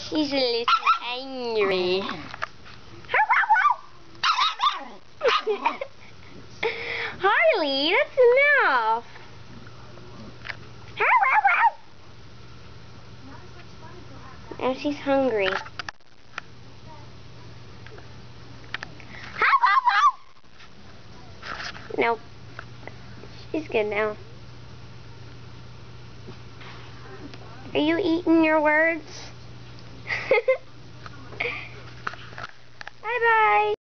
She's a little angry. Harley, that's enough. Now she's hungry. Nope. She's good now. Are you eating your words? Bye-bye.